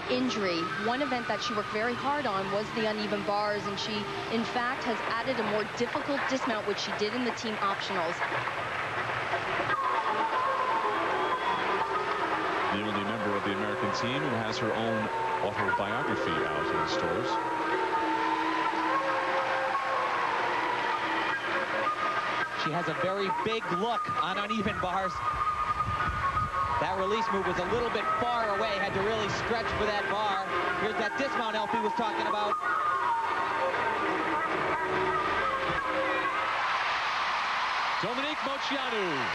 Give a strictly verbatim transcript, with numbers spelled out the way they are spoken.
injury, one event that she worked very hard on was the uneven bars, and she, in fact, has added a more difficult dismount, which she did in the team optionals. The only member of the American team who has her own autobiography out in stores. She has a very big look on uneven bars. That release move was a little bit far away, had to really stretch for that bar. Here's that dismount Elfie was talking about. Dominique Moceanu.